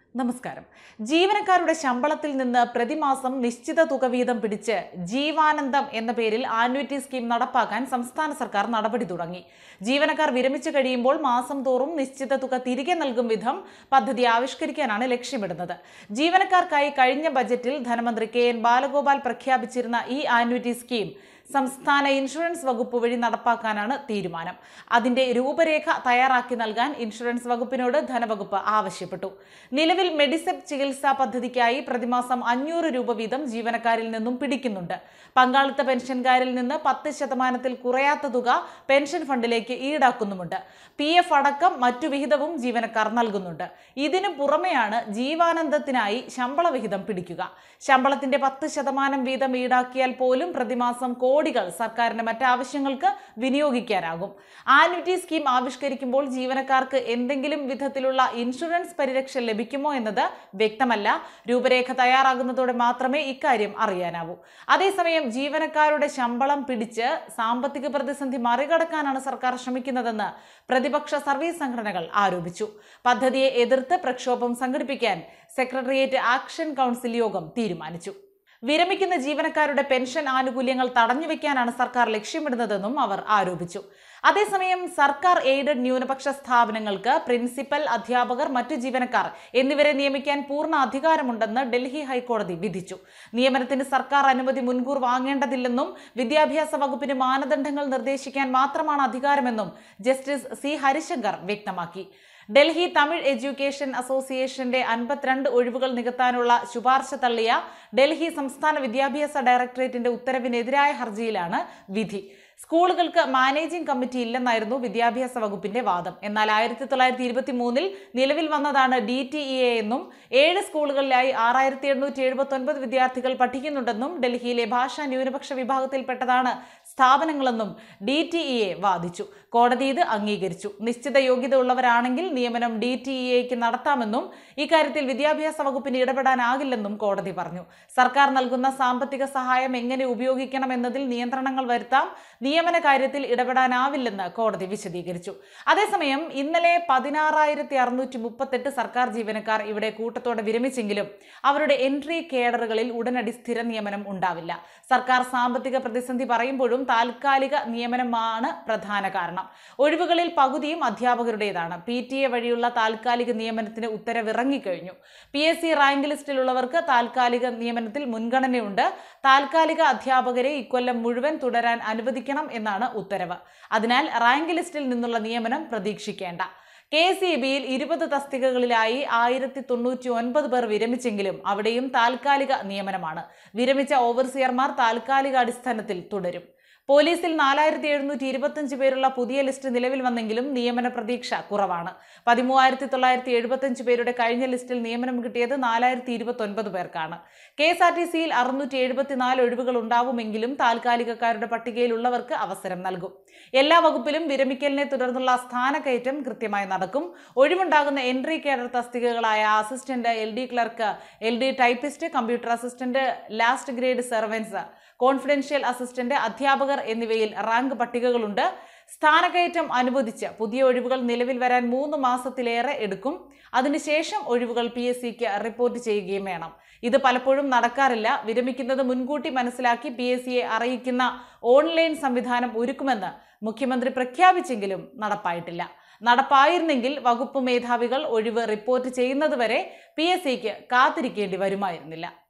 നമസ്കാരം. ജീവനക്കാരുടെ ശമ്പളത്തിൽ നിന്ന് പ്രതിമാസം നിശ്ചിത തുക വീതം പിടിച്ച് ജീവാനന്ദം എന്ന പേരിൽ ആന്വിറ്റി സ്കീം നടപ്പാക്കാൻ സംസ്ഥാന സർക്കാർ നടപടി തുടങ്ങി. ജീവനക്കാർ വിരമിച്ചു കഴിയുമ്പോൾ മാസം തോറും നിശ്ചിത തുക തിരികെ നൽകും വിധം പദ്ധതി ആവിഷ്കരിക്കാനാണ് ലക്ഷ്യമിടുന്നത്. ജീവനക്കാർക്കായി കഴിഞ്ഞ ബജറ്റിൽ ധനമന്ത്രി കെ.എൻ. ബാലഗോപാൽ പ്രഖ്യാപിച്ചിരുന്ന ഈ ആന്വിറ്റി സ്കീം സംസ്ഥാന ഇൻഷുറൻസ് വകുപ്പ് വഴി നടപ്പാക്കാനാണ് തീരുമാനം. അതിന്റെ രൂപരേഖ തയ്യാറാക്കി നൽകാൻ ഇൻഷുറൻസ് വകുപ്പിനോട് ധനവകുപ്പ് ആവശ്യപ്പെട്ടു. നിലവിൽ മെഡിസെപ് ചികിത്സാ പദ്ധതിക്കായി പ്രതിമാസം 500 രൂപ വീതം ജീവനക്കാരിൽ നിന്നും പിടിക്കുന്നുണ്ട്. പങ്കാളിത്ത പെൻഷൻകാരിൽ നിന്ന് 10% കുറയാത്ത തുക പെൻഷൻ ഫണ്ടിലേക്ക് ഈടാക്കുന്നുമുണ്ട്. PF അടക്കം മറ്റു വിഹിതവും ജീവനക്കാർ നൽകുന്നുണ്ട്. ഇതിനു പുറമെയാണ് ജീവാനന്ദത്തിനായി ശമ്പള വിഹിതം പിടിക്കുക. ശമ്പളത്തിന്റെ 10% വീതം ഈടാക്കിയാൽ പോലും പ്രതിമാസം കോടികൾ സർക്കാരിന്റെ മറ്റാവശ്യങ്ങൾക്ക് വിനിയോഗിക്കാനാകും. ആന്വിറ്റി സ്കീം ആവിഷ്കരിക്കുമ്പോൾ ജീവനക്കാർക്ക് എന്തെങ്കിലും വിധത്തിലുള്ള ഇൻഷുറൻസ് പരിരക്ഷ ലഭിക്കുമോ എന്നത് വ്യക്തമല്ല. രൂപരേഖ തയ്യാറാകുന്നതോടെ മാത്രമേ ഇക്കാര്യം അറിയാനാവൂ. അതേസമയം ജീവനക്കാരുടെ ശമ്പളം പിടിച്ച് സാമ്പത്തിക പ്രതിസന്ധി മറികടക്കാനാണ് സർക്കാർ ശ്രമിക്കുന്നതെന്ന് പ്രതിപക്ഷ സർവീസ് സംഘടനകൾ ആരോപിച്ചു. പദ്ധതിയെ എതിർത്ത് പ്രക്ഷോഭം സംഘടിപ്പിക്കാൻ സെക്രട്ടേറിയറ്റ് ആക്ഷൻ കൗൺസിൽ യോഗം തീരുമാനിച്ചു. വിരമിക്കുന്ന ജീവനക്കാരുടെ പെൻഷൻ ആനുകൂല്യങ്ങൾ തടഞ്ഞുവെക്കാനാണ് സർക്കാർ ലക്ഷ്യമിടുന്നതെന്നും അവർ ആരോപിച്ചു. അതേസമയം സർക്കാർ എയ്ഡഡ് ന്യൂനപക്ഷ സ്ഥാപനങ്ങൾക്ക് പ്രിൻസിപ്പൽ, അധ്യാപകർ, മറ്റു ജീവനക്കാർ എന്നിവരെ നിയമിക്കാൻ പൂർണ്ണ അധികാരമുണ്ടെന്ന് ഡൽഹി ഹൈക്കോടതി വിധിച്ചു. നിയമനത്തിന് സർക്കാർ അനുമതി മുൻകൂർ വാങ്ങേണ്ടതില്ലെന്നും വിദ്യാഭ്യാസ വകുപ്പിന് മാനദണ്ഡങ്ങൾ നിർദ്ദേശിക്കാൻ മാത്രമാണ് അധികാരമെന്നും ജസ്റ്റിസ് സി ഹരിശങ്കർ വ്യക്തമാക്കി. ഡൽഹി തമിഴ് എഡ്യൂക്കേഷൻ അസോസിയേഷന്റെ 52 ഒഴിവുകൾ നികത്താനുള്ള ശുപാർശ തള്ളിയ ഡൽഹി സംസ്ഥാന വിദ്യാഭ്യാസ ഡയറക്ടറേറ്റിന്റെ ഉത്തരവിനെതിരായ ഹർജിയിലാണ് വിധി. സ്കൂളുകൾക്ക് മാനേജിംഗ് കമ്മിറ്റി ഇല്ലെന്നായിരുന്നു വിദ്യാഭ്യാസ വകുപ്പിന്റെ വാദം. എന്നാൽ 1923 നിലവിൽ വന്നതാണ് DTEA എന്നും 7 സ്കൂളുകളിലായി 6879 വിദ്യാർത്ഥികൾ പഠിക്കുന്നുണ്ടെന്നും ഡൽഹിയിലെ ഭാഷാ ന്യൂനപക്ഷ വിഭാഗത്തിൽപ്പെട്ടതാണ് സ്ഥാപനങ്ങളെന്നും DTEA വാദിച്ചു. കോടതി ഇത് അംഗീകരിച്ചു. നിശ്ചിത യോഗ്യത ഉള്ളവരാണെങ്കിൽ നിയമനം DTEAക്ക് നടത്താമെന്നും ഇക്കാര്യത്തിൽ വിദ്യാഭ്യാസ വകുപ്പിന് ഇടപെടാനാകില്ലെന്നും കോടതി പറഞ്ഞു. സർക്കാർ നൽകുന്ന സാമ്പത്തിക സഹായം എങ്ങനെ ഉപയോഗിക്കണം എന്നതിൽ നിയന്ത്രണങ്ങൾ വരുത്താം. നിയമന കാര്യത്തിൽ ഇടപെടാനാവില്ലെന്ന് കോടതി വിശദീകരിച്ചു. അതേസമയം ഇന്നലെ 16,638 സർക്കാർ ജീവനക്കാർ ഇവിടെ കൂട്ടത്തോടെ വിരമിച്ചെങ്കിലും അവരുടെ എൻട്രി കേഡറുകളിൽ ഉടനടി സ്ഥിര നിയമനം ഉണ്ടാവില്ല. സർക്കാർ സാമ്പത്തിക പ്രതിസന്ധി പറയുമ്പോഴും താൽക്കാലിക നിയമനമാണ് പ്രധാന കാരണം. ഒഴിവുകളിൽ പകുതിയും അധ്യാപകരുടേതാണ്. PTA വഴിയുള്ള താൽക്കാലിക നിയമനത്തിന് ഉത്തരവിറങ്ങിക്കഴിഞ്ഞു. PSC റാങ്ക് ലിസ്റ്റിലുള്ളവർക്ക് താൽക്കാലിക നിയമനത്തിൽ മുൻഗണനയുണ്ട്. താൽക്കാലിക അധ്യാപകരെ ഇക്കൊല്ലം മുഴുവൻ തുടരാൻ അനുവദിക്കണം എന്നാണ് ഉത്തരവ്. അതിനാൽ റാങ്ക് ലിസ്റ്റിൽ നിന്നുള്ള നിയമനം പ്രതീക്ഷിക്കേണ്ട. KCBയിൽ 20 തസ്തികകളിലായി 1099 പേർ വിരമിച്ചെങ്കിലും അവിടെയും താൽക്കാലിക നിയമനമാണ്. വിരമിച്ച ഓവർസിയർമാർ താൽക്കാലിക അടിസ്ഥാനത്തിൽ തുടരും. പോലീസിൽ 4725 പേരുള്ള പുതിയ ലിസ്റ്റ് നിലവിൽ വന്നെങ്കിലും നിയമന പ്രതീക്ഷ കുറവാണ്. 13,975 പേരുടെ കഴിഞ്ഞ ലിസ്റ്റിൽ നിയമനം കിട്ടിയത് 4029 പേർക്കാണ്. KSRTCയിൽ 674 ഒഴിവുകൾ ഉണ്ടാവുമെങ്കിലും താൽക്കാലികക്കാരുടെ പട്ടികയിലുള്ളവർക്ക് അവസരം നൽകും. എല്ലാ വകുപ്പിലും വിരമിക്കലിനെ തുടർന്നുള്ള സ്ഥാനക്കയറ്റം കൃത്യമായി നടക്കും. ഒഴിവുണ്ടാകുന്ന എൻട്രി കേഡർ തസ്തികകളായ assistant, LD clerk, LD typist, computer assistant, last grade servants, confidential assistant, അധ്യാപകർ എന്നിവയിൽ റാങ്ക് പട്ടികകളുണ്ട്. സ്ഥാനക്കയറ്റം അനുവദിച്ച് പുതിയ ഒഴിവുകൾ നിലവിൽ വരാൻ 3 മാസത്തിലേറെ എടുക്കും. അതിനുശേഷം ഒഴിവുകൾ PSCക്ക് റിപ്പോർട്ട് ചെയ്യുകയും വേണം. ഇത് പലപ്പോഴും നടക്കാറില്ല. വിരമിക്കുന്നത് മുൻകൂട്ടി മനസ്സിലാക്കി PSCയെ അറിയിക്കുന്ന ഓൺലൈൻ സംവിധാനം ഒരുക്കുമെന്ന് മുഖ്യമന്ത്രി പ്രഖ്യാപിച്ചെങ്കിലും നടപ്പായിട്ടില്ല. നടപ്പായിരുന്നെങ്കിൽ വകുപ്പ് മേധാവികൾ ഒഴിവ് റിപ്പോർട്ട് ചെയ്യുന്നതുവരെ PSCക്ക് കാത്തിരിക്കേണ്ടി വരുമായിരുന്നില്ല.